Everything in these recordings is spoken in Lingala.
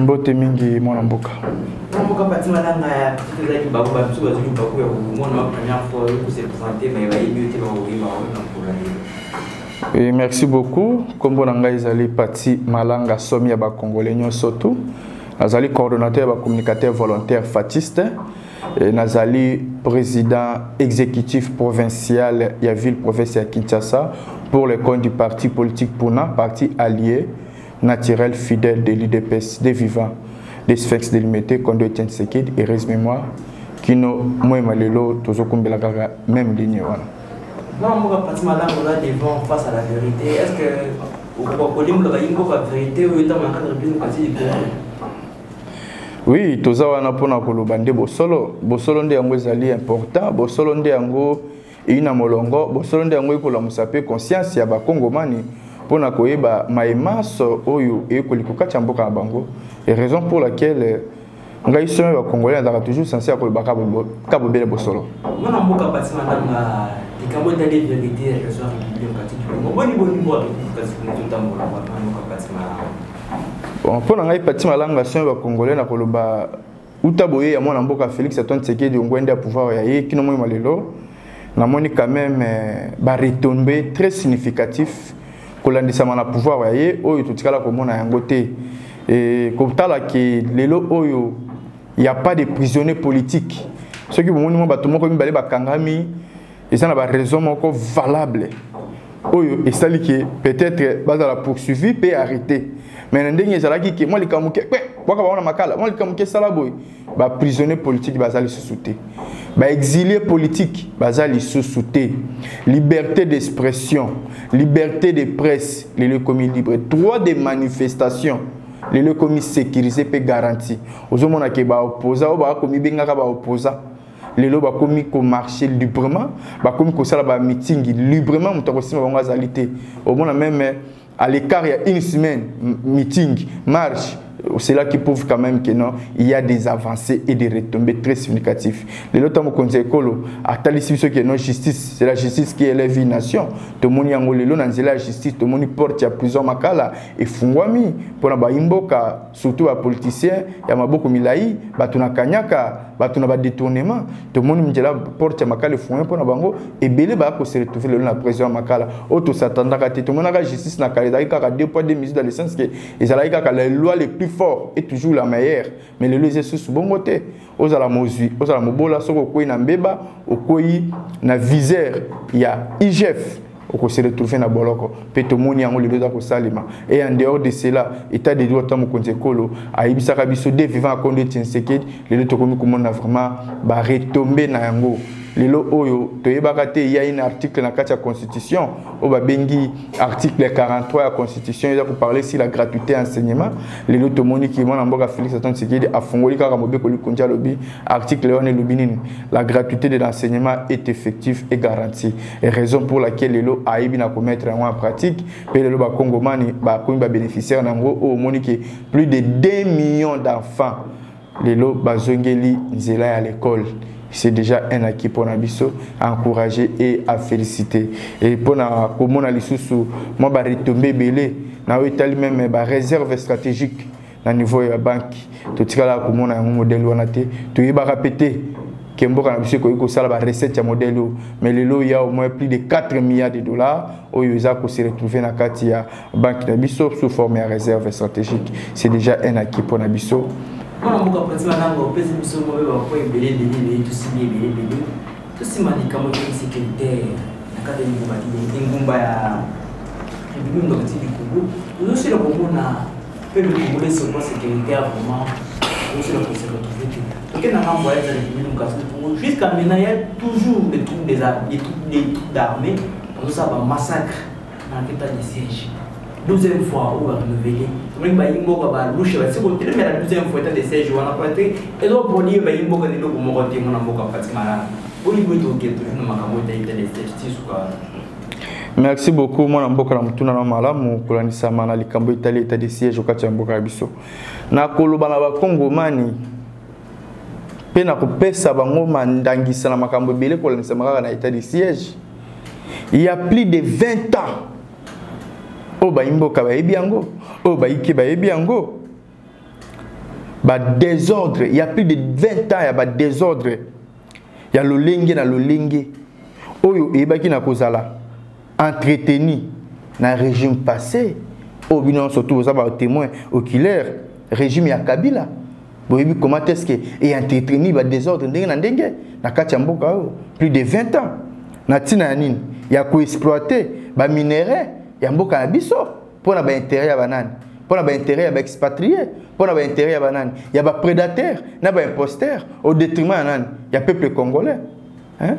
Mbote mingi mwana mboka. Mboka patima nanga ya kitela ki babo ba biso ba zulu bako ya mwana wa première fois ko se présenter ba yebi te ba oyi ba na pour Et merci beaucoup. Kombo nanga ezali Pati Malanga somi ya ba congolais nyonso tu. Nazali coordonnateur ba communicateur volontaire fatiste. Et nazali président exécutif provincial ya ville province ya Kinshasa pour le compte du parti politique Puna, parti allié naturel fidèle de l'IDPS des vivants des Sphinx délimité Kondo Etienne Sekedi et Rez Mémoire kino moi malelo tozokumbela kaka même ligne wana. Non, moi Pati Malanga là devant face à la vérité. Est-ce que au problème la vérité ou étant en cadre de parti du pouvoir? Oui, toza wana pona koloba nde bosolo nde yango ezali important, bosolo nde yango ina molongo, bosolo nde yango ekolamusa pe conscience ya bakongomani pona koyeba maemaso oyo ekolikoka cha mboka na bango. Et raison pour laquelle ngai somme ba congolais ndaka toujours censé akoloba ka bobele bosolo. Mwana mboka Pati Malanga dikambo ndali vérité ya soir république katiki. Boni bo kasi kutambo la mboka Pati Malanga. Bon, pour ngai Pati Malanga somme ba congolais na koloba utaboye ya mwana mboka Félix Antoine Tshisekedi ngwende ya pouvoir ya ye kino moi malelo na moni quand même ba retombées très significatif kolandisa na pouvoir ya ye oyo totikala komona yango te. Et comme tala que lelo oyo il y a pas de prisonniers politiques. Ceux qui vont nous battre moko mibale ba kangami et ça na ba raison moko valable. Oyo et ça que peut-être ba la poursuivi peut arrêter. Mais ndenge ezalaki que moi likamuke waka ba na makala moi likamuke sala boy ba prisonniers politiques bazali sous-souté. Ba exilés politiques bazali sous-souté. Liberté d'expression, liberté de presse, les commis libre, droit de manifestation. Les commis sécurisés peut garantir. Aux hommes qui ba opposa ou ba commis bengaka ba opposa. Les lois ba commis ko marcher librement, ba commis ko sala ba meeting librement mutako sima ba ngazalité. Au moins même à l'écart il y a une semaine meeting, marche. C'est là qu'ils prouvent quand même que non, il y a des avancées et des retombées très significatives. Les autres mots conseil colo, à tel ceux qui non justice, c'est la justice qui élève une nation. Tout le monde y a ngolelo dans la justice, tout le monde porte ya prison makala et fungwami pour na ba imboka surtout à politiciens, ya maboko milai, batuna kanyaka, batuna ba détournement, tout le monde mjela porte ya makala fungwami pour na bango et belé ba ko se retrouver le la prison makala. Auto s'attendra ka tout le monde la justice na kala ka deux poids deux mesures dans le sens que ils allaient ka la loi les plus fort et toujours la meilleure, mais le lois est sous bon côté. Aux à la mosui, aux à la mobola, soko koi na mbeba, au koi na viseur, il y a IGF, au se retrouver na boloko, petomoni en le doda ko salima. Et en dehors de cela, état de droit tamu konte kolo, a ibisa kabiso de vivant à Kondo Etienne Sekedi, les deux tokomi comment na vraiment ba retomber na yango. Lelo oyo toyebaka il y a un article dans la constitution au babengi article 43 de la constitution il a parler sur la gratuité enseignement lelo tomoni ki mona mboka Félix Antoine Tshisekedi a fongoli kaka mobeko likonja lobi article on lobinini la gratuité de l'enseignement est effective et garantie et raison pour laquelle lelo aibi na commettre en pratique pe lelo ba kongomani ba komi ba bénéficiaire nango au moni ki plus de 2 millions d'enfants lelo bazongeli nzela à l'école. C'est déjà un acquis pour Nabiso à encourager et à féliciter. Et pour na comment na lisusu moi ba retomber belé na Italie même ba réserve stratégique na niveau ya banque to tikala comment na modèle wana te to yeba répéter que mboka Nabiso ko sala ba recette ya modèle mais lelo il y a au moins plus de 4 milliards de dollars au yoza ko se retrouver na kati ya banque Nabiso sous forme de réserve stratégique. C'est déjà un acquis pour Nabiso. Mwana mboka Pati Malanga opesi biso mobe ba ko ebele ndeni to sibi ebele to simani kama ki sécurité na kata ngumba ya bibi ndo kati dikubu nous c'est le komona pe le Congolais c'est pas sécurité vraiment nous c'est le conseil de tout na mambo ya bibi ndo kati jusqu'à maintenant il y a toujours des trucs d'armée comme ça ba massacre dans l'état de siège. Deuxième fois on va renouveler donc ba yimbo ba louche ba c'est côté mais la deuxième fois état de siège on a prêté et donc pour dire ba yimbo ne lo mo côté mon mboka Pati Malanga boli bo to ke to no makambo état de siège quoi. Merci beaucoup mon mboka na mutuna na malamu kulandisa mana likambo Italie état de siège okati ya mboka biso na koloba na ba kongomani pe na kopesa bango mandangisa na makambo belé kulandisa makaka na état de siège il y a plus de 20 ans. Oh ba imboka ba ebiango, oh ba ike ba ebiango. désordre, il y a plus de 20 ans, il y a désordre. Il y a l'olingue na l'olingue. Oyo ebaki na kozala entretenu na régime passé. Obinon surtout ça va témoin oculaire régime ya Kabila. Boyebi comment est-ce que est entretenu ba désordre ndenge na ndenge na kati ya mboka plus de 20 ans. Na tina nini ya ko exploiter ba minerais ya mboka na biso pour na ba intérêt ya banani. Pour na ba intérêt ya ba expatriés, pour na ba intérêt ya banani. Ya ba prédateurs, na ba imposteurs au détriment ya nani ya peuple congolais. Hein?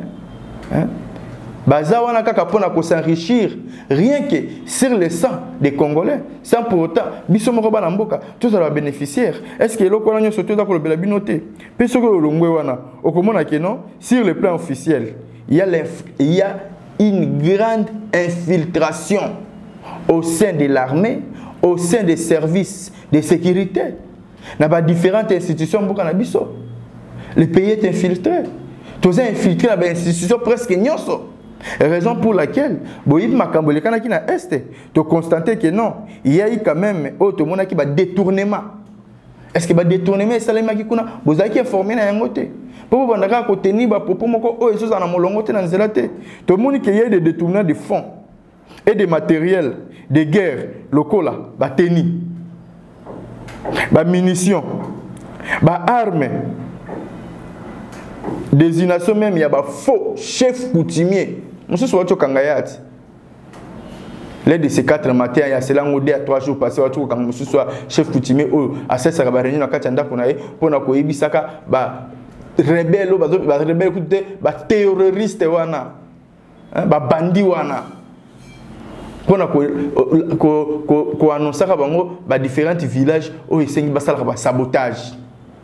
Baza wana kaka pona ko s'enrichir rien que sur le sang des Congolais sans pour autant biso moko bana mboka tous les bénéficiaires. Est-ce que loko na nyoso toza ko lobela binoté pe soko longwe wana okomona que non sur le plan officiel il y a une grande infiltration au sein de l'armée, au sein des services de sécurité. Dans les différentes institutions mboka na biso. Le pays est infiltré. Tous sont infiltrés dans les institutions presque nyoso. Raison pour laquelle, Boïb Makambole Kanaki na Est, tu constates que non, il y a eu quand même autre monde qui va détournement. Est-ce que va détournement ça les maki kuna bozaki informé na yangote. Pour vous bandaka ko tenir ba propos moko o ezo na molongote na nzelate. Tout le monde qui y a des détournements de fonds et de matériel de guerre locaux là, ba teni. Ba munitions, ba armes. Désignation même il y a ba faux chef coutumier. Monsieur Sowacho Kangayat. L'aide de ces 4 matins, il y a cela on dit à 3 jours passés, quand monsieur soit chef coutumier ou à cette réunion na katanda pour na ko ibisaka ba rebelle ba rebelle ba terroriste wana. Ba bandi wana. Pour na ko annoncer ka bango ba différents villages où esengi basala ba sabotage.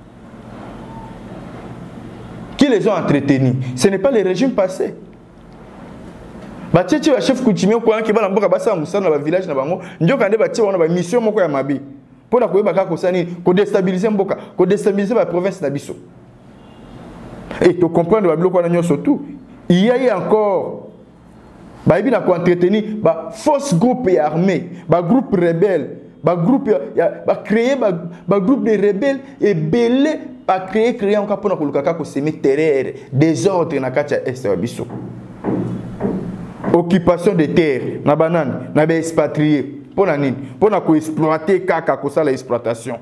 Qui les ont entretenus? Ce n'est pas le régime passé. Batiechi ba chef coutumier ko anki bana mboka basa musana ba village na bango ndio kande batie wana ba mission moko ya mabi pona ko yebaka ko sani ko déstabiliser mboka ko déstabiliser ba province na biso. Et tu comprends ba biloko na nyoso tout il y a eu encore ba ibina ko entretenir ba force groupe armée ba groupe rebelle ba groupe ba créer ba groupe de rebelles et belé ba créer encore pona ko lukaka ko semer terreur désordre na kati ya est ya biso. Occupation de terres, na banane, na ba expatriés, pour na nini, pour na ko exploiter kaka ko ça l'exploitation.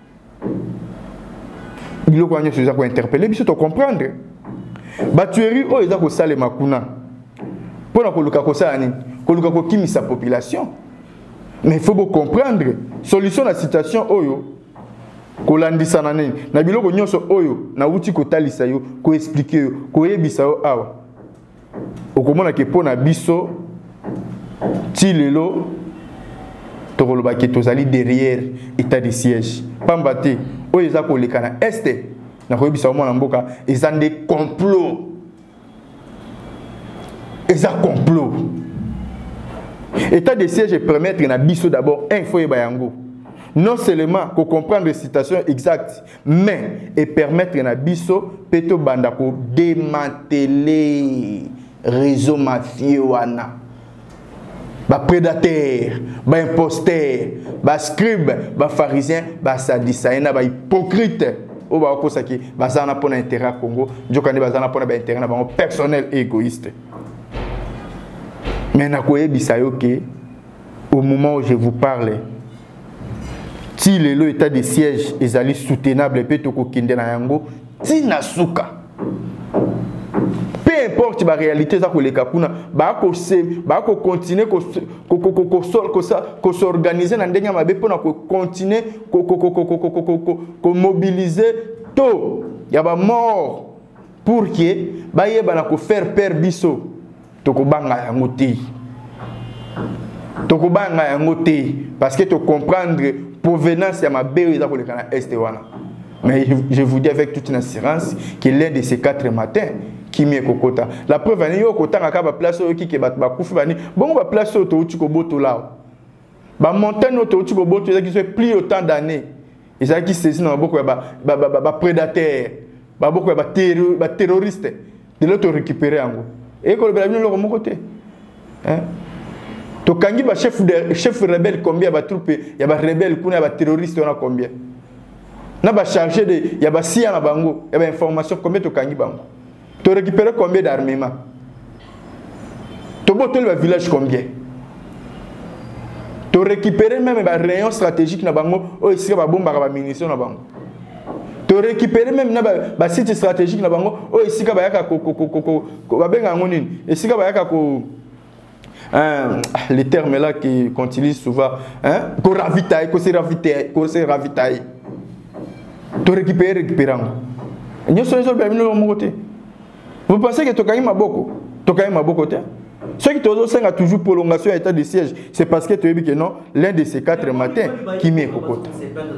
Il ko anyo ça ko interpeller, biso to comprendre. Ba tuerie o eza ko sale makuna. Pour na ko luka ko ça nini, ko luka ko kimisa population. Mais il faut vous comprendre, solution la situation oyo ko landisa na nini, na biloko nyonso oyo na uti ko talisa yo, ko expliquer yo, ko yebisa yo awa. Okomona ke pona biso ti lelo tokoloba ke tozali derrière état de siège pambate oyo eza koleka na este na koyebisa mwana mboka eza nde complot état de siège permettre na biso d'abord un faut yeba yango non seulement ko comprendre la situation exacte mais et permettre na biso peto banda ko démanteler réseau mafieux wana ba prédateur ba imposteur ba scribe ba pharisien ba sadducéen ba hypocrite o ba ko saki ba zana pona intérêt Congo njokande ba zana pona ba intérêt na bango personnel et égoïste. Mais na ko yebisa yo ke au moment où je vous parle si le état de siège ezali soutenable pe to ko kinde na yango tina suka. Peu importe la réalité, ça les kapuna, bah continuer s'organiser dans dernier mabé pour continuer mobiliser tout. Il y a pas mort pour que bah y ait faire peur biso. Toko banga yangote. Toko banga yangote parce que tu comprendre provenance ya mabé ça les kana est wana. Mais je vous dis avec toute une assurance que l'un de ces 4 matins qui m'est kokota. La preuve est que kota ngaka ba place qui ke ba kufi bani bon ba place to uti ko boto là. Ba montagne to uti ko boto qui fait plus autant d'années. Et ça qui saisi na boko ba prédateur, ba boko ba terroriste. De l'autre récupérer yango. Et ko ba bino lo ko côté. Hein? To kangi ba chef rebelle combien ba troupe ya ba rebelle kuna ba terroriste on a combien? na ba chargé de ya ba sia na bango ya ba information combien to kangi bango to récupérer combien d'armement to boto le village combien to récupérer même ba rayon stratégique na bango o isika ba bomba ba munitions na bango to récupérer même na ba site stratégique na bango o isika ba yaka ko ba benga ngonini isika ba yaka ko les termes là qu'on utilise souvent hein ko ravitailler ko se ravitailler to récupérer nous sommes bien de mon côté. Vous pensez que Tokaï Maboko ceux qui ont toujours prolongation à état de siège, c'est parce que tu as dit que non, l'un de ces 4 matins qui met au côté.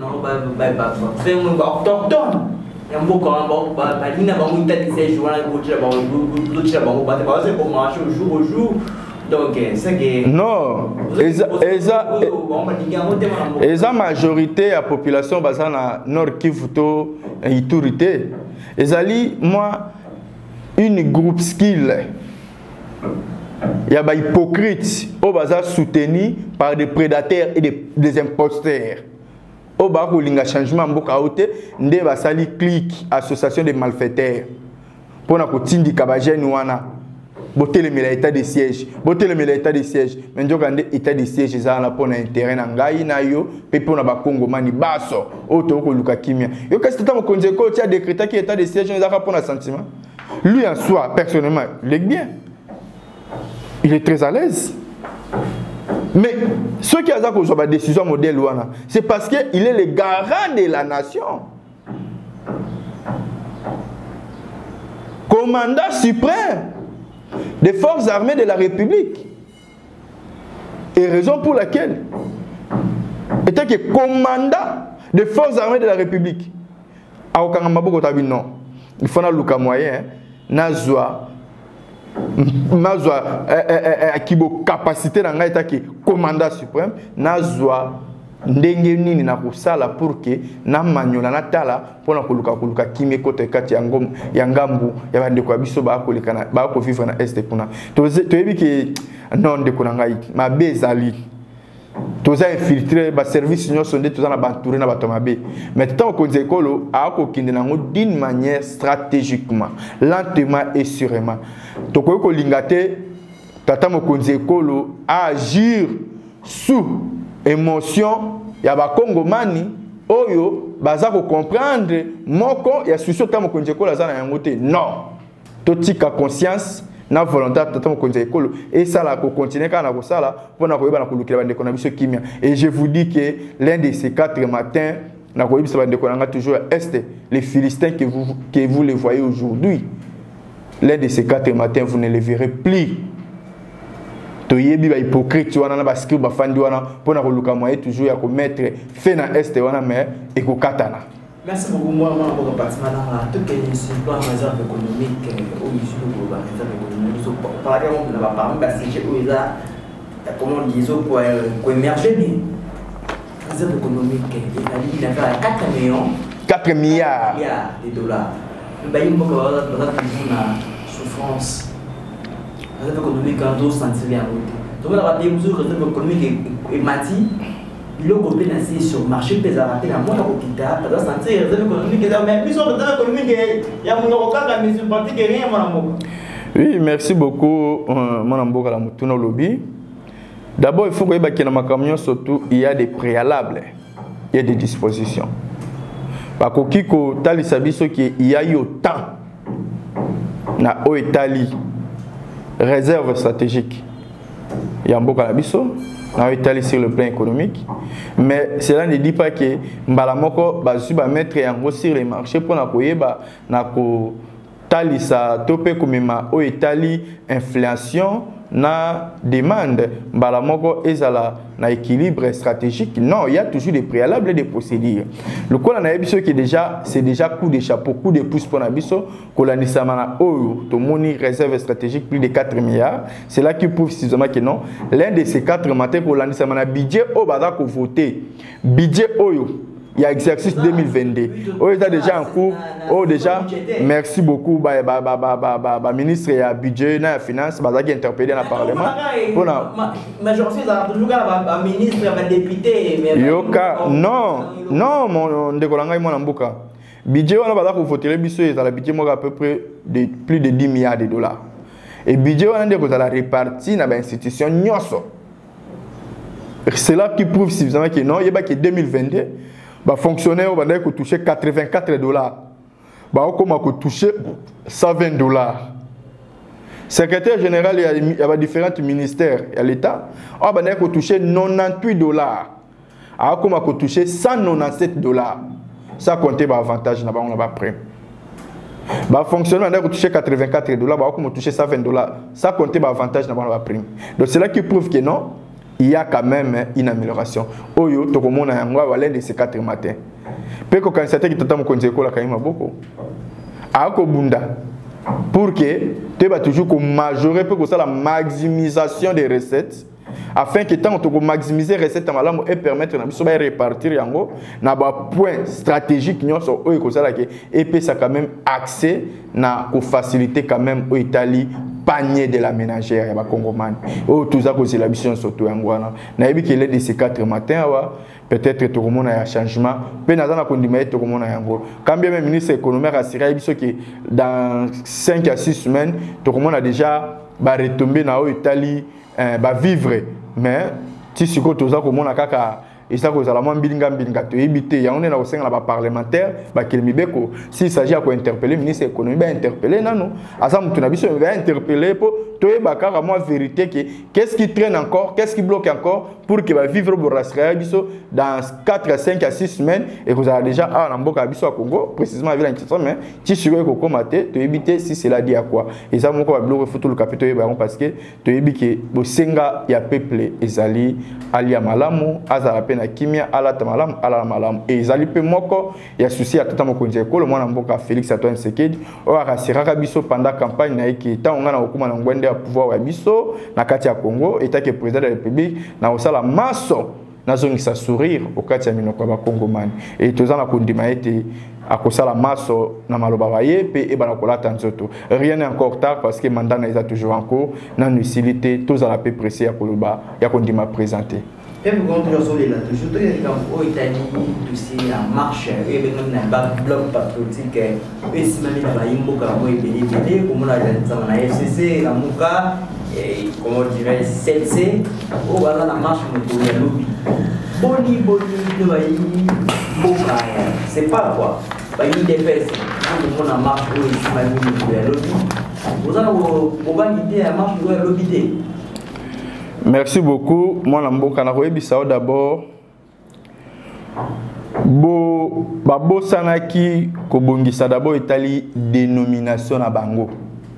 Non, la majorité de la population basée dans Nord Kivu et Iturité, moi, une groupe skill. Il y a des hypocrites au bazar soutenus par des prédateurs et des imposteurs. Au bazar où il y a un changement, il y a une clique, association de malfaiteurs. Pour que tu aies un boté le état de siège, boté le état de siège. Mais nous avons état de siège, ils ont un intérêt dans Gaï, Nayo, et pour le Congo, Mani, Basso, Auto, Luka Kimia. Yo, qu'est-ce que tu as décrété qu'il y a décrété qu'il état de siège, ils ont un sentiment. Lui en soi, personnellement, il est bien. Il est très à l'aise. Mais ce qui a fait la décision modèle, c'est parce qu'il est le garant de la nation. Commandant suprême des forces armées de la République. Et raison pour laquelle était que commandant des forces armées de la République. Non. Il faut un moyen. Nazwa qui a capacité dans l'état qui commandant suprême nazwa ndenge nini na kusala pour que na manyola na tala pona koluka kimi kote kati ya ngom ya ngambu ya bande kwa biso ba kolikana ba ko vivre na est kuna to yebi ke non de kuna ngai ma bezali toza infiltré ba service nyonso nde toza na bantouré na bato mabe mais tant ko nzekolo a ko kinde nango d'une manière stratégiquement lentement et sûrement to ko lingate tata mokonzi ekolo a agir sous émotion ya ba kongomani oyo baza ko comprendre moko ya souci tata mokonzi ekolo za na yango te non to tika conscience na volonté tata mokonzi ekolo et ça la ko continuer kana ko sala pona ko yeba na kolukela bande kona biso kimia et je vous dis que l'un de ces 4 matins na ko yeba bande kona toujours est les Philistins que vous les voyez aujourd'hui. L'un de ces 4 matins, vous ne les verrez plus. Toyebi ba hypocrite wana na bascribe ba fandi wana pona ko luka moye toujours ya ko mettre fait na est wana mais et ko katana. Merci beaucoup moi pour participation dans tout que sur plan réserve économique au issue de global réserve économique so par exemple on va parler parce que où ils a comment on dit ça pour émerger bien réserve économique il a fait 4 milliards de dollars. Bah il me na souffrance réserve économique en 12 centimes donc on a rappelé mesure réserve économique et mati il a compris sur le marché des arabes la moindre hôpital parce que santé réserve économique mais plus sur réserve économique il y a mon avocat mais sur pratique rien mon. Oui, merci beaucoup mon amboka la mutuna lobby. D'abord il faut que il y a camion surtout il y a des préalables, il y a des dispositions. Parce que ko tali sabiso qui il y a eu autant na o Italie réserve stratégique. Il y a un beau calabiso na Italie sur le plan économique, mais cela ne dit pas que mbalamoko ba mettre en sur les marchés pour na koyeba na ko tali sa topé comme o Italie inflation na demande mbalamoko ezala na équilibre stratégique. Non, il y a toujours des préalables et des procédures. Le coup, on a dit que déjà, c'est déjà coup de chapeau, coup de pouce pour Nabiso, que l'on a tout moni réserve stratégique plus de 4 milliards. C'est là qu'il prouve suffisamment que non. L'un de ces 4 matins, pour l'on a budget au Badak voté. Budget Oyo. il y a exercice 2022. Oh, il est déjà en cours. Oh, déjà, merci beaucoup. Ministre et budget, na finance, qui interpellé dans le Parlement. Majorité, toujours ministre, député. Non, mon décolanga, mon ambuka. Budget, on a voté le budget, il a budget à peu près de plus de 10 milliards de dollars. Et budget, on a réparti dans l'institution. C'est là qui prouve suffisamment que non, il y a que 2022, les fonctionnaires ont touché 84 dollars. Ils ont touché 120 dollars. Secrétaire général, il y a différents ministères et l'État. Ils ont touché 98 dollars. Ils ont touché 197 dollars. Ça compte l'avantage, on n'a pas pris. Les fonctionnaires ont touché 84 dollars, ils ont touché 120 dollars. Ça compte l'avantage, on n'a pas pris. Donc c'est là qui prouve que non. Il y a quand même une amélioration. Oyo, tout le monde a un de ces 4 matins. Peut que quand c'était qui t'attend mon la kaima beaucoup. Ako bunda pour que tu vas toujours majorer pour que ça la maximisation des recettes afin que tant que maximiser les recettes et permettre de répartir yango na ba point stratégique nyonso oyo ko sala ke et ça quand même accès na ko faciliter quand même au Italie panier de la ménagère ya ba Congomani. Oh tout ça cause la mission surtout yango na yebi que les de ces 4 matins peut-être tout le monde a un changement pe na za kondima tout le monde a yango quand bien même ministre économique assuré biso que dans 5 à 6 semaines tout le monde a déjà retombé na Italie vivre mais si tu as tout ça comme on a kaka et ça cause la moins bilinga to éviter ya on est na au la parlementaire kelmibeko s'il s'agit à interpeller ministre économique interpeller non asa mutu na biso va interpeller pour toi bakara moi vérité que qu'est-ce qui traîne encore qu'est-ce qui bloque encore pour que va vivre borasra biso dans 4 à 5 à 6 semaines et vous avez déjà à mboka biso à Congo précisément avec l'inquiétude mais si tu veux ko mater to éviter si cela dit à quoi et ça moko va bloquer photo le capitaine parce que to éviter que bosenga ya peuple ezali alia malamu azala na kimia ala tamalam ala malam et ezali pe moko ya souci atata mokonzi ekolo mwana mboka Félix Antoine Tshisekedi o akasiraka biso pendant campagne na eki tango na okuma na ngwende ya pouvoir ya biso na kati ya Congo eta que président de la République na osala maso na zongisa sourire au kati ya minoko ba Congomani et tozana kondima ete akosala maso na maloba baye pe ebana kolata nzoto rien n'est encore tard parce que mandat na toujours en cours na nucilité tozala pe pressé ya koloba ya kondima présenter. Et vous continuez là, toujours au Italie, dossier en marche, et bien on a un bloc patriotique, et si même la Baïmbo, comme on a dit, on a FCC, la Mouka, et comment on dirait, CLC, on va dans la marche, on est au lobby. Boni, de Baïmbo, c'est pas quoi. Baïmbo des fesses, on a marche, on a lobby. Vous avez une idée à marche, on a lobby. Merci beaucoup. Moi, je d'abord. Babo Sanaki, Kobongisa d'abord Italie, dénomination à Bango.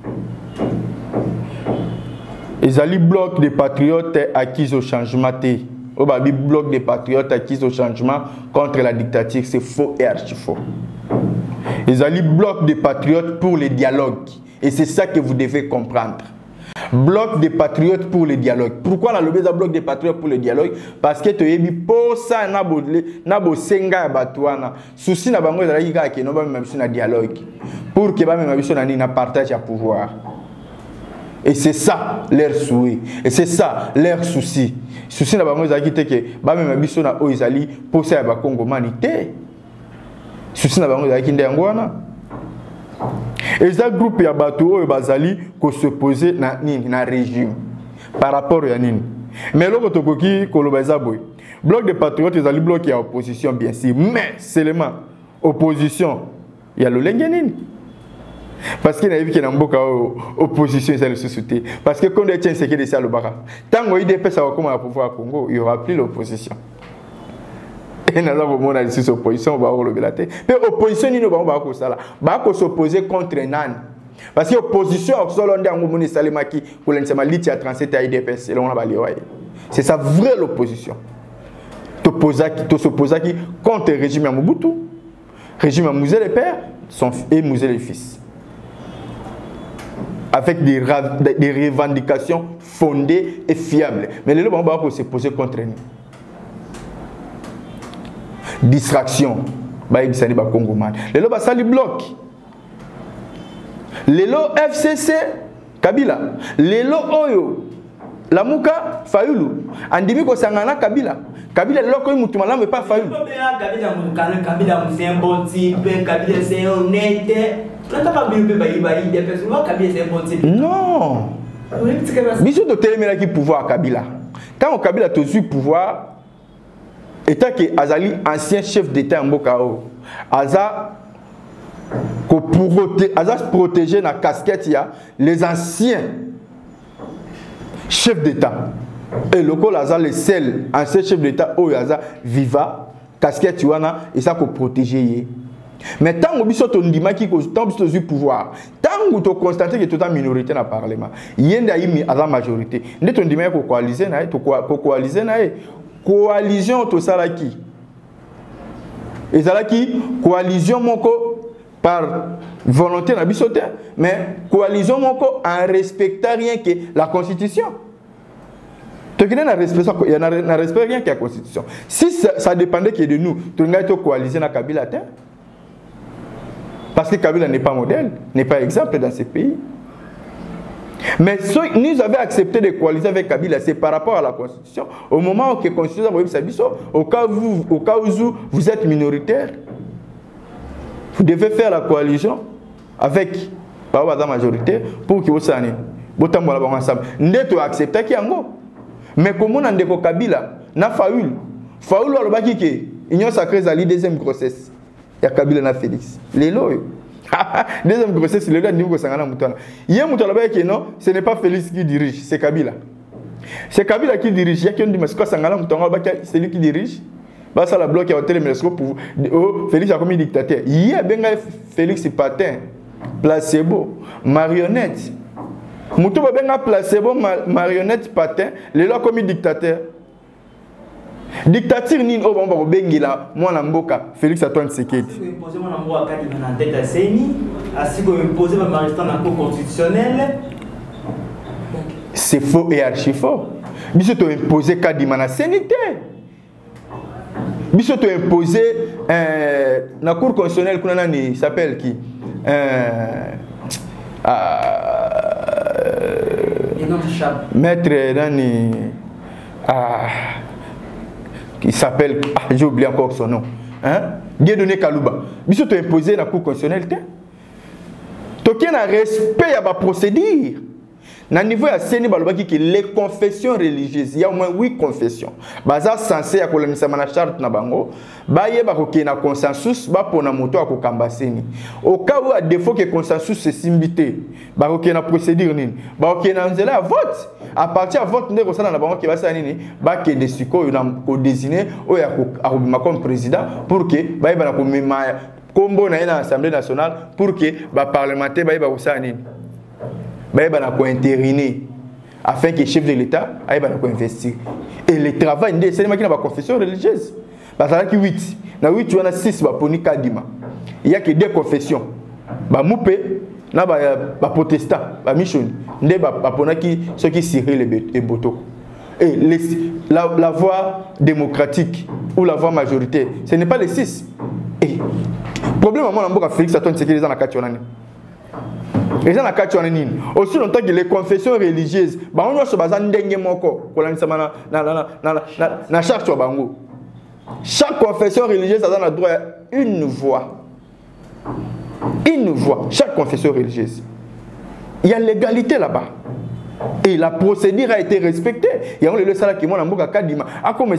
Ezali bloc des patriotes acquis au changement. Obabi bloc des patriotes acquis au changement contre la dictature. C'est faux et archi faux. Ezali bloc des patriotes pour le dialogue. Et c'est ça que vous devez comprendre. Bloc des patriotes pour le dialogue. Pourquoi la lobby a bloc des patriotes pour le dialogue? Parce que tu as dit pour ça na bo senga batouana. Souci na bango za yika ke no ba même sur na dialogue. Pour que ba même biso na partage à pouvoir. Et c'est ça leur souhait. Et c'est ça leur souci. Souci na bango za kite ke ba même biso na oizali pour ça ba Congomanité. Souci na bango za kinde ngwana. Et ce groupe ya bateau bazali ko se poser na régime par rapport à nini. Mais le kotokoki kolobeza boy. Bloc de patriotes ezali bloc ya opposition bien sûr, mais seulement opposition ya lolenge nini. Parce qu'il y a vu qu'il y a une opposition à la société. Parce que quand on tient ce qui est le bara, tant qu'on IDP ça va comment pouvoir au Congo, il n'y aura plus l'opposition. Et nous avons mon ici opposition, on va relever la tête. Mais opposition, nous ne va pas ça là. Va s'opposer contre Nan. Parce que l'opposition, c'est sa vraie opposition. Tu s'opposes contre le régime à Mobutu, régime à Mouzé les pères et Mouzé les fils. Avec des revendications fondées et fiables. Mais les gens vont s'opposer contre nous. distraction bayebisani ba Congomani lelo basali bloc lelo FCC Kabila lelo oyo Lamuka Fayulu andimi ko sangana Kabila lelo ko mutu malamu pas Fayulu Kabila c'est un bon type Kabila c'est honnête non biso to telemela ki pouvoir Kabila tant Kabila to su pouvoir état que azali ancien chef d'état mboka o aza ko protéger na casquette ya les anciens chefs d'état et le col aza le seul ancien chef d'état o aza viva casquette wana et ça ko protéger. Mais tant que biso to ndimaki ko tant biso zu pouvoir tant que to constater que toute minorité na parlement yenda yimi à la majorité nde to ndimaki ko coaliser na to coaliser na coalition to salaki ezalaki coalition moko par volonté na biso te mais coalition moko en respectant rien que la constitution to kina na respect rien que la constitution si ça dépendait que de nous to ngai to coaliser na Kabila te. Parce que Kabila n'est pas modèle, n'est pas exemple dans ce pays. Mais nous avons accepté de coaliser avec Kabila, c'est par rapport à la Constitution. Au moment où la Constitution, au cas où vous êtes minoritaire, vous devez faire la coalition avec la majorité pour que vous soyez ensemble. Nous devons accepter qu'il y a un mot. Mais comment on a dit Kabila, na Faoul a dit que l'Union sacrée a eu deuxième grossesse. Il y a Kabila na Félix. Lelo. Deuxième grossesse, le gars niveau sangana mutana. Hier mutana ba que non, ce n'est pas Félix qui dirige, c'est Kabila. C'est Kabila qui dirige. Il y a qui dit mais c'est quoi sangana mutana ba c'est lui qui dirige. Ba ça la bloc à hôtel mais pour Félix a commis dictateur. Hier benga Félix patin, placebo, marionnette. Mutu ba benga placebo, marionnette patin, lelo a commis dictateur. Dictature ni o bamba bengila mwana mboka Félix Antoine Tshisekedi. Imposer mwana mboka Kadima na tête à Seni, asiko imposer ma magistrat na cour constitutionnelle. C'est faux et archi faux. Biso to imposer Kadima na Seni te. Biso to imposer na cour constitutionnelle kuna nani s'appelle qui Maître Nani qui s'appelle, j'ai oublié encore son nom, hein? Dieudonné Kalouba. Biso to imposé la cour constitutionnelle. Token a respect à la procédure. Na niveau ya seni balobaki que les confessions religieuses, il y a au moins 8 confessions. Baza censé à kolonisa na charte na bango, ba yeba ko na consensus ba pona moto a ko kambaseni. Au cas où à défaut que consensus se simbité, ba ko na procédure nini, ba ko na nzela vote. À partir de vote ndé ko sana na bango ki ba sa nini, ba ke de siko na ko désigner o ya ko akobima comme président pour que ba yeba na ko mema kombo na ina assemblée nationale pour que ba parlementaire ba yeba ko sa nini. Bah, il va interiner afin que le chef de l'État va investir. Et le travail, c'est une confession religieuse. Parce qu'il y a 8. Dans 8, il y a 6 qui Kadima. Il n'y a que 2 confessions. Bah, Moupé, protestant, mission. Ceux qui Cyril et Boto. Et la voie démocratique ou la voie majoritaire, ce n'est pas les 6. Et le problème, c'est que Félix Antoine Tshisekedi est dans la Kachonani. Et ça, aussi longtemps que les confessions religieuses, on se base na charte wa bango. Chaque confession religieuse a droit à une voix. Une voix. Chaque confession religieuse. Il y a l'égalité là-bas. Et la procédure a été respectée. Il y a le salaire qui m'a dit Kadima. À quoi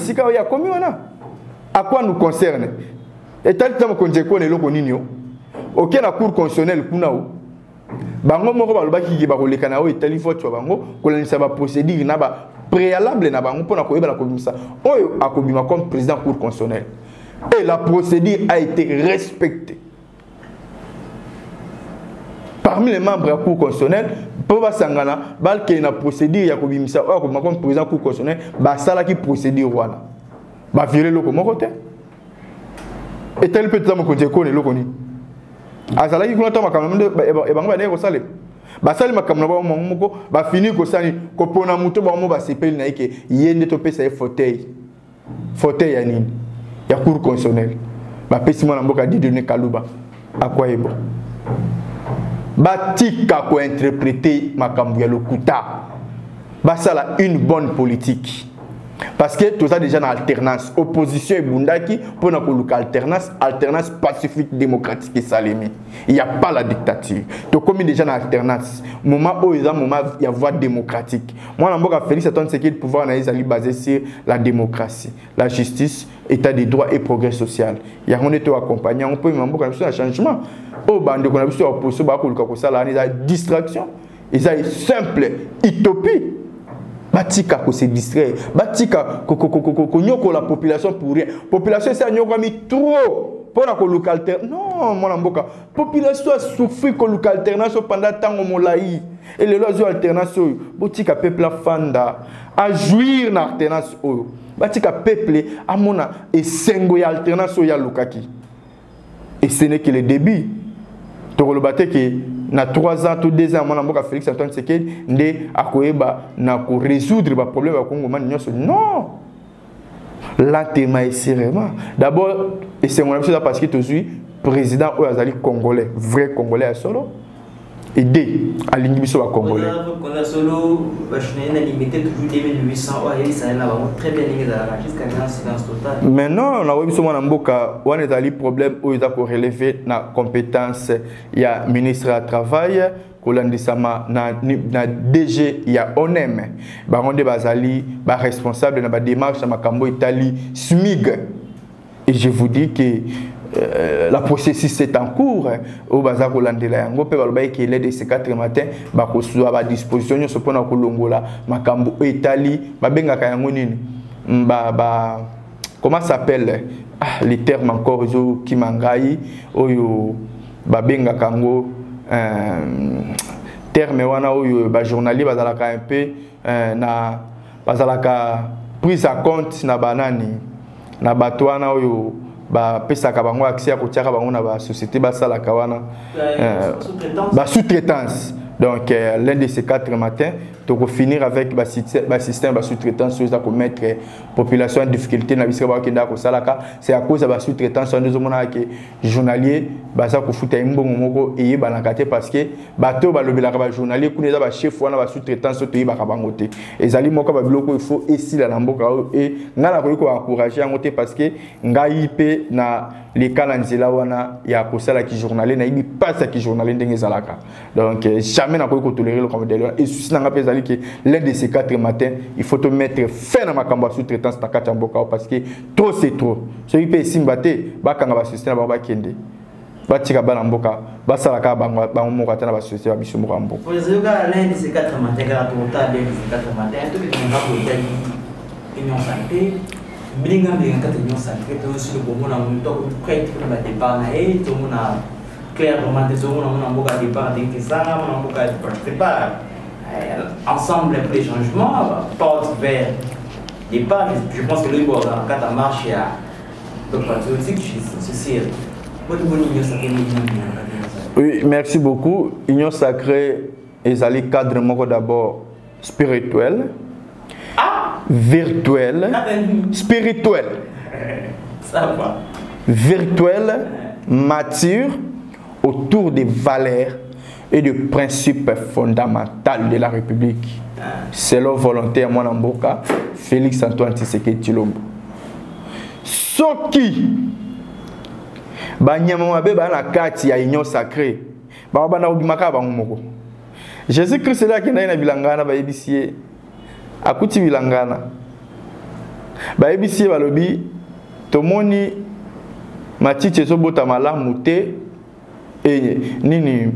à quoi nous concerne? Et tel que nous connaissons, aucun cour constitutionnelle bango moko balobaki ki bakoleka na o etali vote bango kolanisa ba procédure na ba préalable na bango pona koyeba la komisa oyo akobima comme président cour constitutionnelle et la procédure a été respectée parmi les membres de la cour constitutionnelle pour basangana balke na procédure ya kobimisa oyo akobima comme président cour constitutionnelle ba sala ki procédure wana ba virer loko moko te et tel peut-être mo konje ko ne loko ni azalaki kuna tama kamamende ebango ba ne ko sale ba sale makamna ba moko ba fini ko sani ko pona muto ba mo ba sepeli na yeke yende to pesa fauteuil ya nini ya cour constitutionnelle ba pesi mwana mboka Dieudonné Kaluba akwa ebo batika ko interpréter makambo ya lokuta basala une bonne politique. Parce que tout ça déjà dans alternance, opposition et bundaki pour na alternance pacifique démocratique et salimi. Il n'y a pas la dictature. Donc comme déjà dans alternance, moment où il y a voie démocratique. Moi n'importe Félix Antoine Tshisekedi pouvoir analyser basé sur la démocratie, la justice, état des droits et progrès social. Il y a on est accompagné, on peut même un changement. Au bande qu'on a vu sur opposition ba ko ça là, il y a distraction, il y a simple utopie. Batika ko se distraire, batika ko nyoko la population pour rien. Population c'est nyoko mi trop pour la local alternance. Non, mon amboka. Population a souffert ko local alternance pendant tant molai. Et les lois alternance botika peuple fanda a jouir na alternance o. Batika peuple a mona et sengo ya alternance ya lukaki. Et ce n'est que le début. To le batte que na 3 ans, tout 2 ans, mon amboka Félix Antoine Tshisekedi ndé akoyeba na ko résoudre ba problème ba Congo man nyonso. Non. Lentement et sérieusement. D'abord, et c'est mon avis parce que tu es président ou azali congolais, vrai congolais à solo. Aider à l'inhibition à congolais. On a solo, je n'ai limité toujours 2800 ça très bien jusqu'à un silence total. Maintenant, on a vu mon amboka, on est allé problème où il a relevé na compétence, il y a ministre à travail. Kolandisama na DG ya ONEM baronde bazali ba responsable na ba démarche na makambo Italie SMIG et je vous dis que la processus est en cours au bazar kolandela yango pe baloba ke l'aide de ces 4 matins ba ko soa ba disposition nyo sopona ko longola makambo Italie ba benga ka yango nini comment s'appelle les termes encore zo kimangai oyo ba benga kango terme wana oyo ba journalier bazalaka un peu na bazalaka prise à compte na banani na bato wana oyo ba pesaka bango accès à kotiaka bango na ba société basalaka wana ba sous-traitance. Donc l'un de ces 4 matins pour finir avec le système de sous-traitance sur la mettre population en difficulté na bisika ba kenda ko salaka c'est à cause de la sous-traitance nous omona que journalier baza ko futa mbongo moko et banakate parce que bato balobelaka ba journalier kuneza ba chef wana ba sous-traitance to yibaka bangote ezali moko ba biloko il faut esila na mboka et ngana ko encourager ngote parce que ngai pe na les kalanzela wana ya ko sala ki journalier na yibi passe ki journalier ndenge zalaka donc jamais na ko tolérer le comité et souci na ngapeza que l'un de ces 4 matins il faut te mettre fin à ma cambo sous-traitance ta kati mboka parce que trop c'est trop ce qui peut simbate ba kanga ba système ba kende ba tika ba mboka ba sala ka ba moko tana ba société ba biso moko mboka pour les gars l'un de ces 4 matins quand on t'a bien ces 4 matins tout que on va pour union santé bringa 4 union santé to sur le bon na to prêt pour la départ na et tout mon a clairement tout mon a mboka départ de ça mon mboka départ ensemble pour les changements porte vers départ. Je pense que le bord dans le cas de marche à patriotique, c'est oui, merci beaucoup. Union sacrée est allé cadre d'abord spirituel, virtuel, spirituel, ça va, virtuel, mature autour des valeurs et de principes fondamentaux de la République. C'est leur volonté à moi Mboka, Félix Antoine Tshisekedi Tshilombo. Soki banyama be na kati ya union sacrée, ba bana ubimaka ba moko. Jésus-Christ là qui na bilangana ba ebisie akuti bilangana. Ba ebisie balobi tomoni matiche so bota malamu te et nini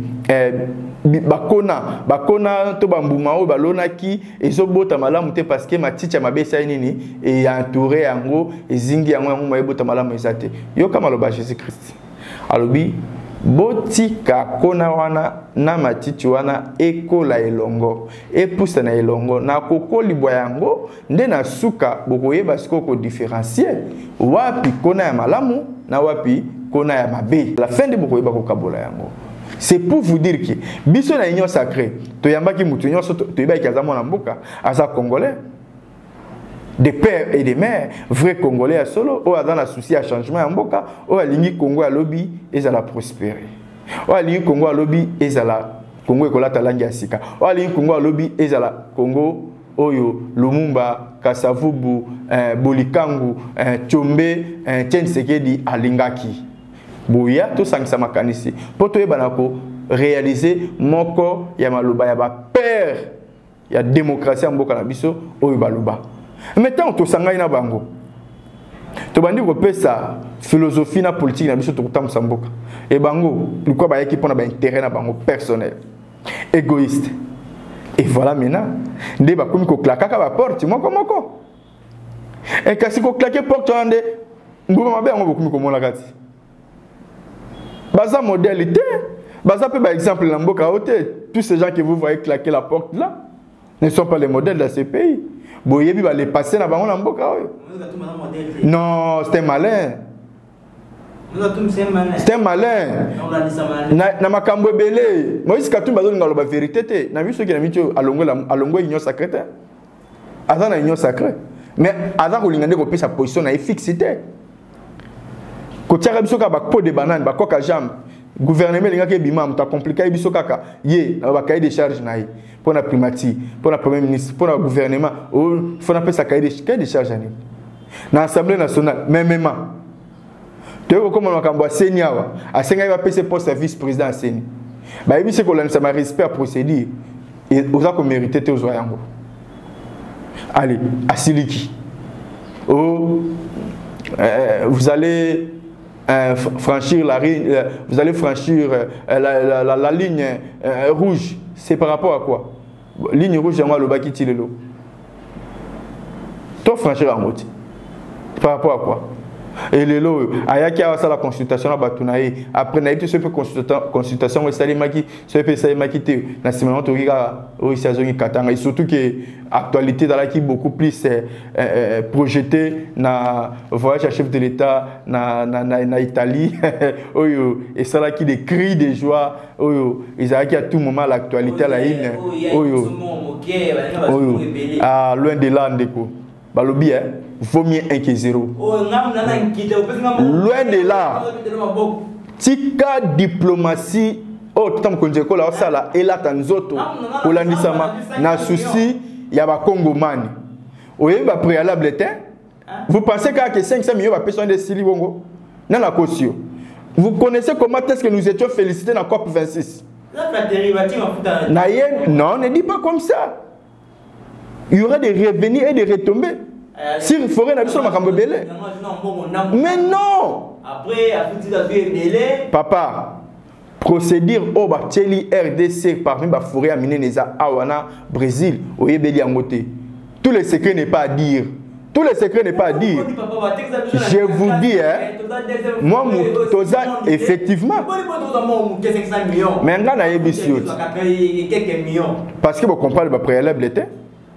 bakona to bambuma o balonaki ezobota malamu te parce que maticha mabesa nini et entouré yango ezingi yango yango mayebota malamu ezate yo kama loba Jésus Christ alobi botika kona wana na matichi wana ekola elongo epusa na elongo na kokoli bwa yango nde na suka bokoyeba siko ko différencier wapi kona ya malamu na wapi kona ya mabe la fin de bokoyeba ko kabola yango. C'est pour vous dire que biso na union sacrée to yambaki mutu nyonso to yeba ki azamo na mboka aza congolais des pères et des mères, vrais Congolais à solo, ou dans la souci à changement en Mboka, ou à l'Ingi Congo à lobby, et à la prospérer. Ou à l'Ingi Congo à lobby, et à la Congo et Kolata Langi Sika. Ou à l'Ingi Congo à lobby, et à la Congo, Oyo, Lumumba, Kasavubu, Bolikangu, Tchombe, Tchensekedi, Alingaki. Bouya, tout ça, ça m'a canissé. Pour toi, réaliser moko ya maloba ya ba père ya démocratie mboka na biso oyo baloba maintenant to sangai na bango to bandi ko pesa philosophie na politique na biso to kutamsa mboka e bango likwa ba équipe na ba intérêt na bango personnel égoïste et voilà maintenant ndé ba komi ko klaka ba porte moko et kasi ko claquer porte ande ngoma mabe ngo komi ko mona kati baza modalité. Baza par exemple, tous ces gens que vous voyez claquer la porte là ne sont pas les modèles de ces pays. Boyebi va les passer dans la mboka. Non, c'est un malin. C'est un malin. Na makambo belé. Moïse Katumba donne la vérité. Na vu ce qui a mis à longo union sacrée. Avant la union sacrée. Mais avant qu'on l'ingane ko sa position na fixité. Ko tiara biso ka ba pot de banane, ba coca jambe. Gouvernement linga ke bimam ta compliqué biso kaka ye na ba cahier de charge na yi pour la primatie pour la premier ministre pour le gouvernement il faut appeler ça cahier de charge ani na assemblée nationale même tu vois comment on va senia wa asenga va passer poste vice président seni ba yebi se ko lanisa ma respect à procédure et oza ko mériter te ozo yango allez asiliki oh vous allez franchir la ligne, vous allez franchir la ligne rouge. C'est par rapport à quoi? Ligne rouge, j'aimerais le baki tilelo. Toi franchir la route. Par rapport à quoi? Et les lots, ayaki a la consultation à Batunaï. Après, naïf tu fais consultation, on s'est maki, se fait ça maki te. Na semaine on regarde au Isazoni Katanga. Et surtout que actualité dans la qui beaucoup plus projetée na voyage à chef de l'État na Italie. Oyo et ça là qui des cris de joie. Oyo ils a qui à tout moment l'actualité à la île. Oyo ah loin de là ndeko. Balobi vaut mieux 1 que 0. Loin de là. Tika diplomatie. Oh, tout le monde connaît quoi là, ça là, et là tanzoto. Olandisama na souci, il y a ba Congo man. Oye ba préalable était. Vous pensez que 500 millions va personne de Sili Bongo? Non la caution. Vous connaissez comment est-ce que nous étions félicités dans la COP 26? Non, ne dis pas comme ça. Il y aura des revenus et des retombées. Si il faudrait la mission mais non. Après, papa, procédure au Bacheli RDC parmi la forêt à Mineneza, Awana, Brésil, au Yébeli Angote. Tous les secrets n'est pas à dire. Tous les secrets n'est pas à dire. Je vous dis, moi, Toza, effectivement. Mais on a émission. Parce que vous comprenez le préalable était.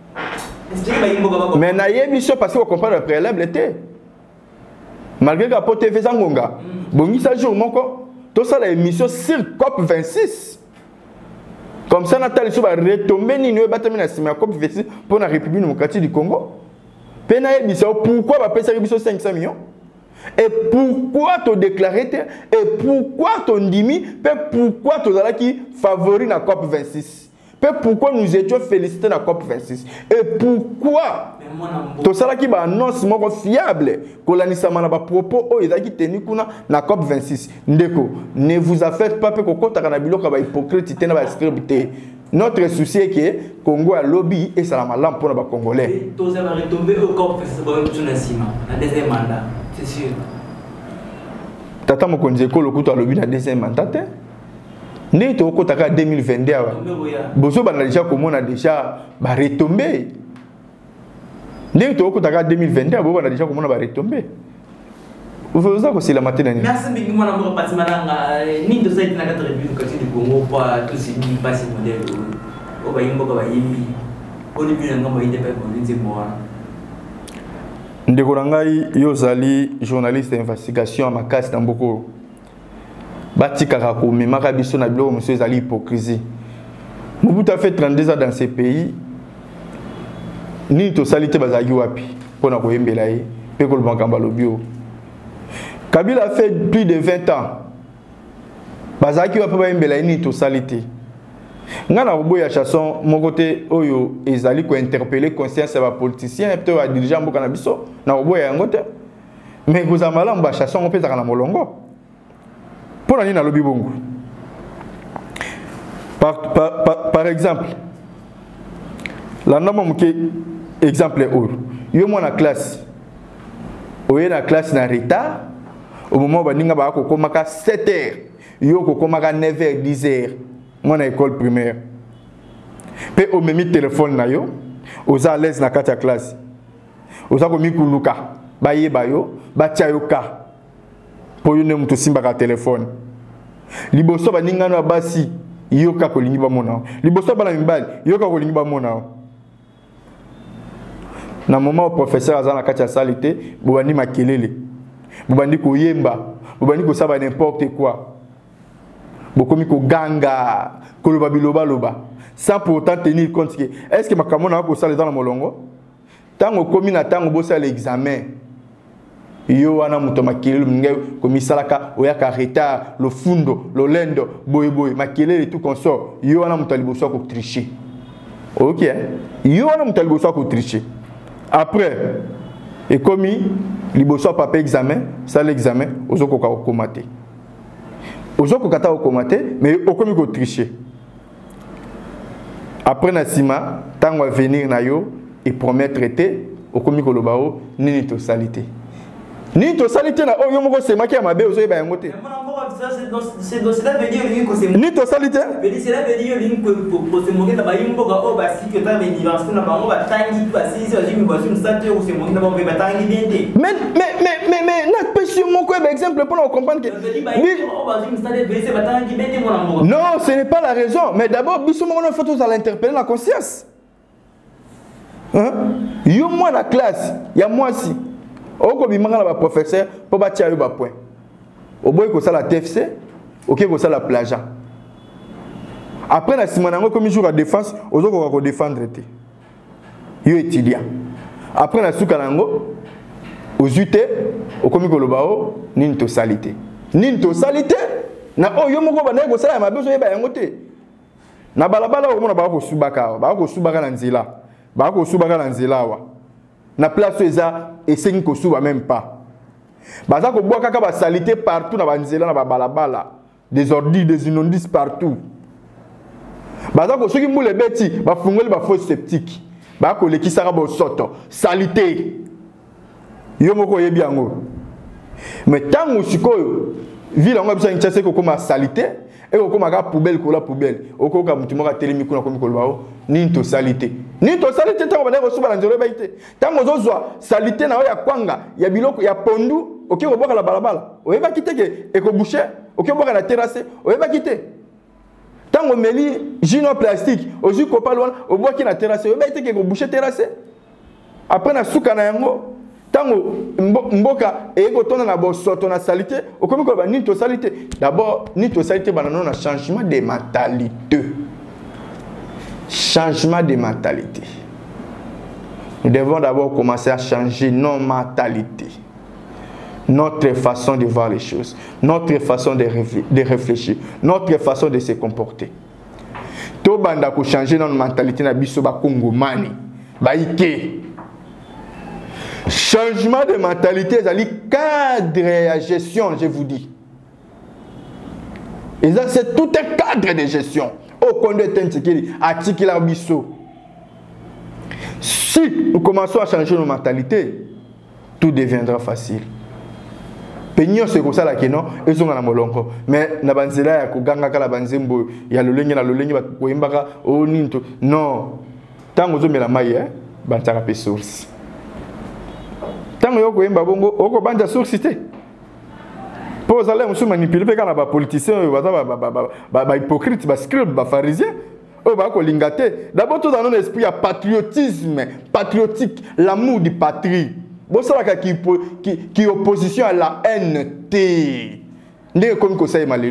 Mais na yebiso parce que vous comprenez le préalable était. Malgré que pour TV Zangonga, bon ça jour moko, tout ça la émission sur COP 26. Comme ça Nathalie va retomber ni ne pas terminer la COP 26 pour la République démocratique du Congo. Pena yebiso pourquoi va payer yebiso 500 millions? Et pourquoi tu déclaré et pourquoi tu ndimi et pourquoi tu as qui favori la COP 26? Pourquoi nous étions félicités dans la COP 26? Et pourquoi tout ça qui va annonce fiable que l'anisama n'a pas propos oh ils a qui tenu kuna na COP 26 ndeko ne vous affectez pas que kota kana biloko ba hypocrite tena ba script. Notre souci est que Congo a lobby et ça la malam pour les Congolais. Tout ça va retomber au COP 26 pour le deuxième mandat, c'est sûr. Tata Mokonzi ko le kuto lobby na deuxième mandat. Né to ko taka 2022 bozo bana déjà comme on a déjà ba retomber. Né to ko taka 2022 bo bana déjà comme on a ba retomber. Vous faisez ça aussi la matinée. Merci beaucoup mon amour Patimalanga ni de ça na ka tribune ko du Congo pas tout ce qui passe modèle au ba yimbo ba yimbi ko ni bien ngamba ide pe ko nzi moi. Ndeko ngai yozali journaliste d'investigation à Makasi Tamboko. Batikaka ko memaka biso na bilo monsieur ezali hypocrisie. Mobutu a fait 32 ans dans ces pays. ni to salite bazaki wapi pona ko yembela ye pe ko bankamba lobio. Kabila a fait plus de 20 ans. Bazaki wapi ba yembela ni to salite. Ngana oboya chanson mon côté oyo ezali ko interpeller conscience ya ba politicien peut être dirigeant mboka na biso na oboya ngote. Mais vous avez malin ba chanson on peut na molongo. Pona ni na lobi bongo. Par exemple, la norme exemple est où? Yo moi na classe. Oye na classe na retard. Au moment où baninga ba ko komaka 7h. Yo ko komaka 9h, 10h. Moi na école primaire. Pe o memi téléphone na yo. Oza à l'aise na kati ya classe. Oza ko mikuluka. Ba yeba yo, ba tia yo ka. Po yo ne mutu simba ka téléphone. Liboso baninga na basi. Yoka ko lingi ba mona. Liboso bana mimbali, yoka ko lingi ba mona. Na moment au professeur azana kati ya salité, bobandi makelele. Bobandi ko yemba, bobandi ko saba n'importe quoi. Bokomi ko ganga, ko loba biloba loba. Sans pourtant tenir compte que est-ce que makamona ko sala dans la molongo? Tango komi na tango bosa l'examen. Yo wana muto makelele mnge komisalaka oyaka retard le fundo le lendo boy boy makelele tout consort yo wana muto liboso ko tricher. OK yo wana muto liboso ko tricher. Après et komi liboso papa examen ça l'examen ozoko ka okomate. Ozoko kata okomate mais okomi ko tricher. Après na sima tango va venir na yo et promettre été okomi ko lobao nini to salité. Ni to salité na oyo moko se maki ya mabe ozo yeba yango te. C'est dans cela veut dire que c'est ni to salité. Cela veut dire que se moquer na ba yimbo ga o ba si que ta université na bango ba tangi ba si so jimi ba sum santé ou se moquer na ba tangi bende. Mais na pêche moko ba exemple pour nous comprendre que non, ce n'est pas la raison, mais d'abord biso moko na faut tous à l'interpeller la conscience. Hein? Yo moi la classe, il y a moi si oko bimanga na ba professeur po ba tia yo ba point. Oboy ko sala TFC, OK ko sala plagiat. Après la semaine ngo comme jour à défense, ozoko ko défendre té. Yo étudiant. Après la suka nango ozute okomi ko lobao ninto salité. Ninto salité na oyo moko ba na ko sala mabe so yeba yango té. Na balabala o mona ba ko subaka na nzela. Ba ko subaka na nzela wa. Na place eza esengi ko suba même pas. Baza ko boka kaka ba salité partout na banzela na ba balabala, des ordures, des immondices partout. Baza ko soki mbule beti ba fungoli ba fosse septique. Ba ko lekisaka ba soto, salité. Yo moko yebi yango. Mais tango sikoyo ville ngo bisa nchase ko koma salité et ko koma ka poubelle ko la poubelle. Oko ka mutu moka telemi kuna komi ko lbao ninto salité. Ninto salité tango ba ko suba na nzelo baite. Tango zozwa salité na ya kwanga ya biloko ya pondu. OK, on va la balabala. On va quitter que éco boucher. OK, on va la terrasser. On va quitter. Tant on met gino plastique, au jus copa loin, on voit qu'il a terrassé. On va quitter que boucher terrassé. Après na souka na yango. Tant mboka et ko tona na bosso tona salité, au comme ko ba ni to salité. D'abord, ni to salité banano na changement de mentalité. Changement de mentalité. Nous devons d'abord commencer à changer nos mentalités. Notre façon de voir les choses, notre façon de réfléchir, notre façon de se comporter. To banda ko changer notre mentalité na biso ba kongomani, ba ike. Changement de mentalité, ça dit cadre et gestion, je vous dis. Et ça c'est tout un cadre de gestion. Au conduit tentikeli, atikila biso. Si nous commençons à changer nos mentalités, tout deviendra facile. Penyo c'est comme ça là que non ils ont na molongo mais na banzela ya kuganga kala banzembo ya lolenge na lolenge ba koyembaka o ninto non tango zo mela mai bantaka pe source tango yo koyemba bongo oko banja source té pour ça là on se manipule pe kana ba politicien ba hypocrite ba scribe ba pharisien o ba ko lingate d'abord tout dans notre esprit ya patriotisme patriotique l'amour du patrie. Bon, ça qui opposition à la haine. Ndé comme conseil malelo.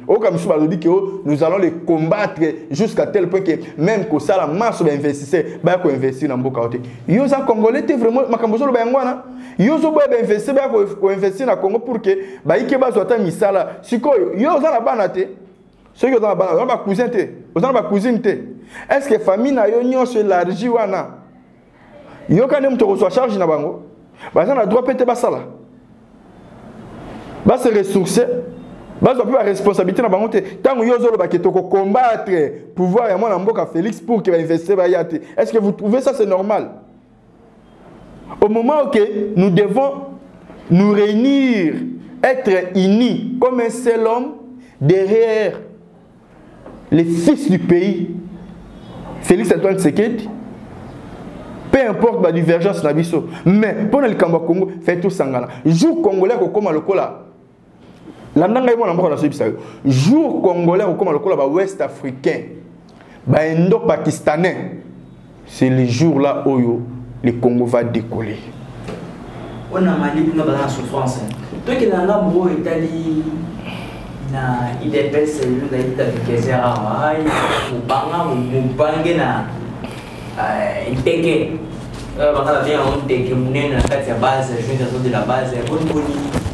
Comme je dit que nous allons les combattre jusqu'à tel point que même que ça la masse va investir, va investir dans beaucoup côté. Yo ça Congolais t'es vraiment makambozo ba ngwana. Yo zo ba investir ba ko investir na Congo pour que ba ike ba zota misala. Sikoyo yo za na bana te. Ceux qui ont na bana ba cousin te. Ozana ba cousine te. Est-ce que famille na yo nyonso élargi wana? Yo quand mto reçoit charge na bango. Ba za na droit pété ba sala. Ba se ressourcer. Ba zo la responsabilité na bango te. Tant yo zo lo ba ke to ko combattre pouvoir ya mwana mboka Félix pour que ba investir ba yate. Est-ce que vous trouvez ça c'est normal? Au moment où nous devons nous réunir, être unis comme un seul homme derrière les fils du pays, Félix Antoine Tshisekedi, peu importe la divergence na biso, mais pour le Congo, fait tout sangana. Jour congolais comme le cola. La nanga mo na mboko na so bisayo. Jour congolais comme le cola ba ouest africain, ba indo-pakistanais. C'est le jour là où le Congo va décoller. On a Mali pour la souffrance. Toi qui n'as pas beau Italie, na IDPS, na IDPS, ou banga, ou bangue na iteke. Banga bien on teke mounen na kati ya base, je de la base, bonne boni.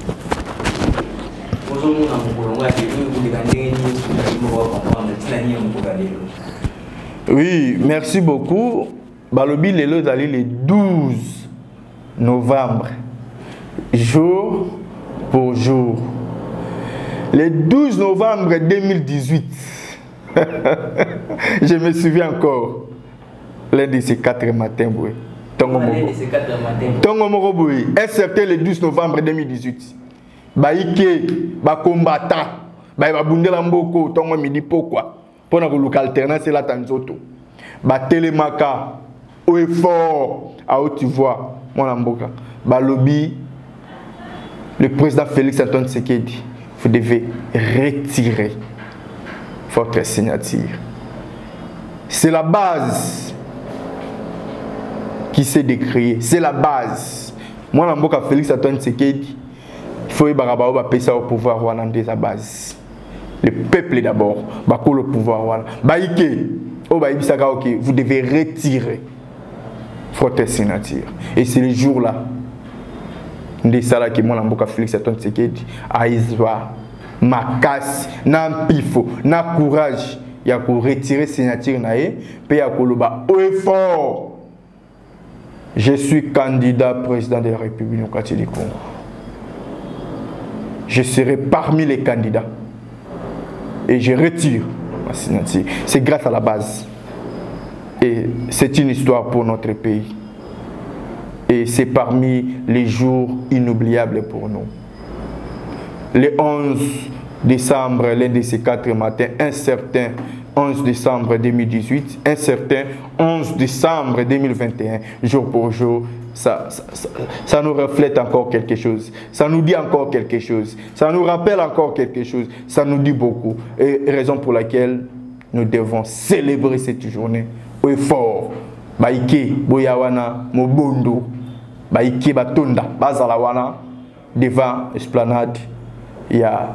Ozo muna mukolonga ke ku dikandenge ni mo wa comprendre tinani ya mukolalo. Oui, merci beaucoup. Balobi lelo dali le 12 novembre, jour pour jour. Le 12 novembre 2018, je me souviens encore, l'un de ces 4 matins, oui. Tongo Moroboui, un certain le 12 novembre 2018. Baïke, ba combattant, ba bundela mboko, tongo midi pourquoi? Pour la alternance la tanzoto. Ba télémaka, au effort, à haute voix, mon amboka. Ba lobby, le président Félix Antoine Tshisekedi, vous devez retirer votre signature. C'est la base qui s'est décriée. C'est la base. Moi, amboka Félix Antoine Tshisekedi, il faut passer au pouvoir dans sa base. Le peuple d'abord, le pouvoir. Vous devez retirer votre signature. Et c'est le jour là, de ça qui mon amboka Félix Antoine Tshisekedi, Aïswa, Makas, n'a pifo, n'a courage, il y a pour retirer signature naé, puis il y a pour le bas au effort. Je suis candidat président de la République démocratique du Congo. Je serai parmi les candidats. Et je retire ma signature. C'est grâce à la base. Et c'est une histoire pour notre pays. Et c'est parmi les jours inoubliables pour nous. Le 11 décembre, l'un de ces 4 matins, un certain 11 décembre 2018, un certain 11 décembre 2021, jour pour jour, ça nous reflète encore quelque chose. Ça nous dit encore quelque chose. Ça nous rappelle encore quelque chose. Ça nous dit beaucoup. Et raison pour laquelle nous devons célébrer cette journée au effort. Baïke, Boyawana, Mobondo, Baïke, Batonda, Bazalawana, devant l'esplanade, il y a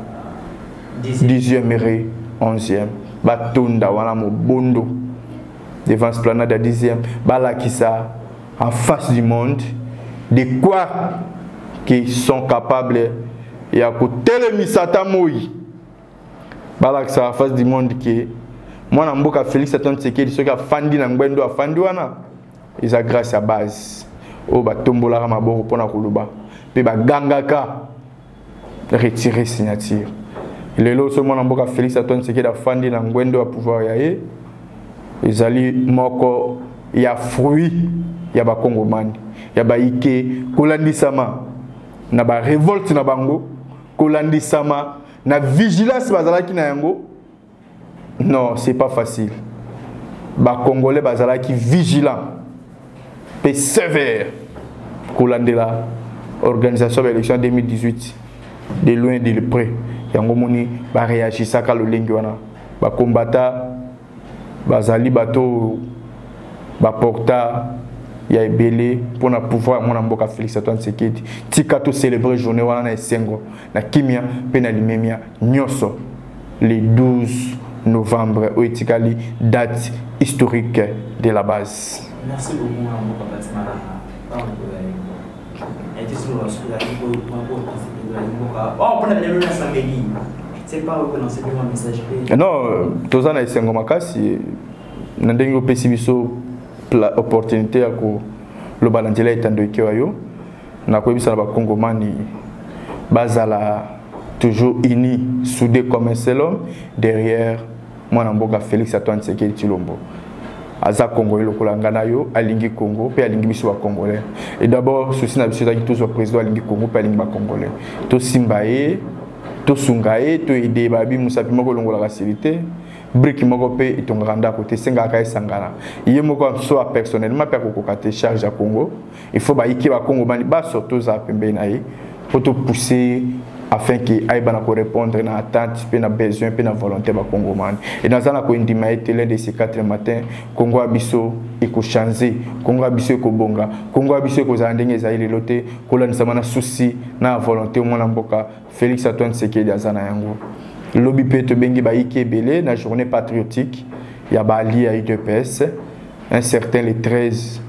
10e et 11e. Batonda, Wana, Mobondo, devant l'esplanade à 10e. Balakisa, en face du monde, de quoi qu'ils sont capables et à côté de Misata Moui. Balakisa, en face du monde qui moi, je suis Félix Antoine Tshisekedi, ceux qui ont fandi na ngwendo afandi wana, ils ont grâce à base. Oh, ba tombola maboko pona kuluba. Pe ba gangaka retirer signature. Le lo so mona mboka Félix Antoine Tshisekedi afandi na ngwendo à pouvoir yaé. Ils ali moko ya fruit ya ba Kongomani. Ya ba ike kolandisama na ba révolte na bango, kolandisama na vigilance bazalaki na yango. Non, c'est pas facile. Les Congolais sont vigilants et sévères. Kolandela, organisation de l'élection 2018, de loin et de près. Yangomoni va réagir ça quand le lingwana. Les combattants, les alibato, les porta, il y a belé pour pouvoir mon amboka Félix Antoine Tshisekedi. Tikato célébrer journée wana na esengo na kimia pe na limemia nyoso. le 12 novembre au Etikali, date historique de la base. Merci beaucoup, non, tous en Aïssengo Makasi, nous avons une opportunité à le balancer étant de Kyoyo. Nous avons un Congomani basala toujours unis, soudés comme un seul homme, derrière moi Namboka Félix Antoine Tshisekedi Tshilombo. Aza Congolais le Kolangana yo, alingi Congo, puis alingi biso Congolais. Et d'abord, ceci n'a pas été tous au président alingi Congo, puis alingi Congolais. To Simbaye, to Sungaye, to Ede Babi Musapi moko longo la facilité. Brick moko pe itonganda côté senga kai sangana. Yé moko so personnellement pe ko kokate charge à Congo. Il faut ba iki ba Congo bani ba surtout za pembe na yi pour te pousser afin que aïbana ko répondre na attente pe na besoin pe na volonté ba Congo man. Et dans ça na ko indima été l'un de ces 4 matins Congo abiso iko changer, Congo abiso ko bonga, Congo abiso ko za ndenge za ile loté ko la nsamana souci na volonté mwana mboka Félix Antoine Tshisekedi azana yango. Lobby peut te bengi ba iki belé na journée patriotique, il y a bali à UDPS, un certain le 13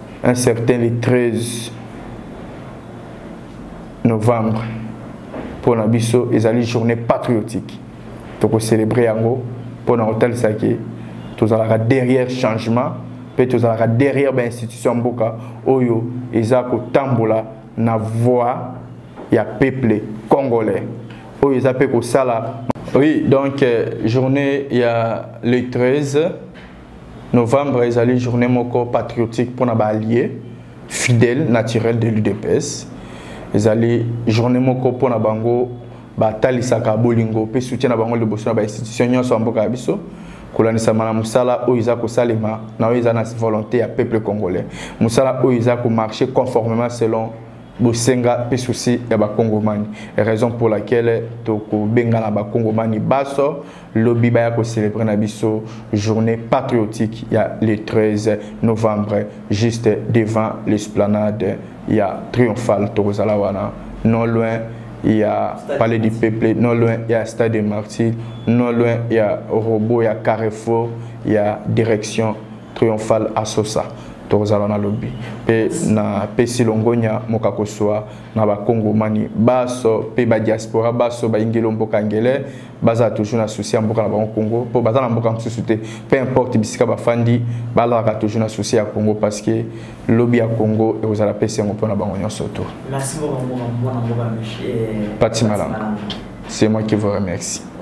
novembre pour la biso et la journée patriotique. Donc célébrer yango pour na hôtel Sake, tous ala derrière changement, peut tous ala derrière ba institution mboka oyo ezako tambola na voix ya peuple congolais. Oyo ezapé ko sala. Oui, donc journée il y a le 13 novembre, ils allaient journée moko patriotique pour na allié fidèle naturel de l'UDPS. Ils allaient journée moko pour na bango batali saka bolingo pe soutien na bango le bosso na ba institution nyonso mboka biso. Kolanisa mana musala o izako salema na o izana volonté ya peuple congolais. Musala o izako marcher conformément selon Bosenga pe souci ya ba Congomani. Raison pour laquelle toko benga na ba Congomani baso lobby ba ya ko célébrer na biso journée patriotique il y a le 13 novembre juste devant l'esplanade il y a triomphal Torozalawana non loin il y a Palais du Peuple, non loin il y a Stade des Martyrs, non loin il y a Robot, il y a Carrefour, il y a direction triomphale à Sosa. Torozalana lobby pe na pesi longonya mokakoswa na ba Congomani baso pe ba diaspora baso ba ingelo mboka ngele baza toujours na souci mboka na ba Congo po baza na mboka msusute peu importe bisika ba fandi bala ka toujours na souci ya Congo parce que lobby ya Congo et aux ala pesi ngo pona bango nyonso to. Merci beaucoup mon mboka monsieur Patimala. C'est moi qui vous remercie.